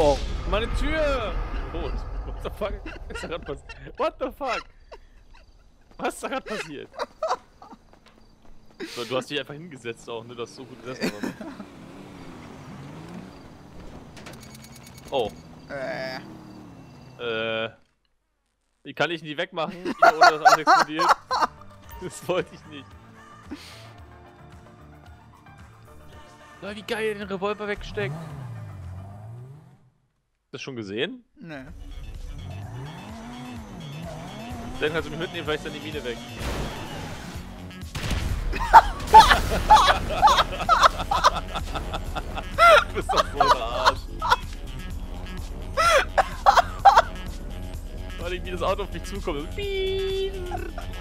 Oh, meine Tür! Tot. What the fuck? Was ist da gerade passiert? What the fuck? Was ist da gerade passiert? So, du hast dich einfach hingesetzt auch, ne? Du hast so gut gesessen. Oh. Die kann ich nie wegmachen, hier, ohne dass alles explodiert. Das wollte ich nicht. Na, wie geil, den Revolver wegsteckt. Hast du das schon gesehen? Nee. Dann kannst du mich mitnehmen, vielleicht ist dann die Mine weg. Du bist doch so ein Arsch. Vor allem, wie das Auto auf mich zukommt.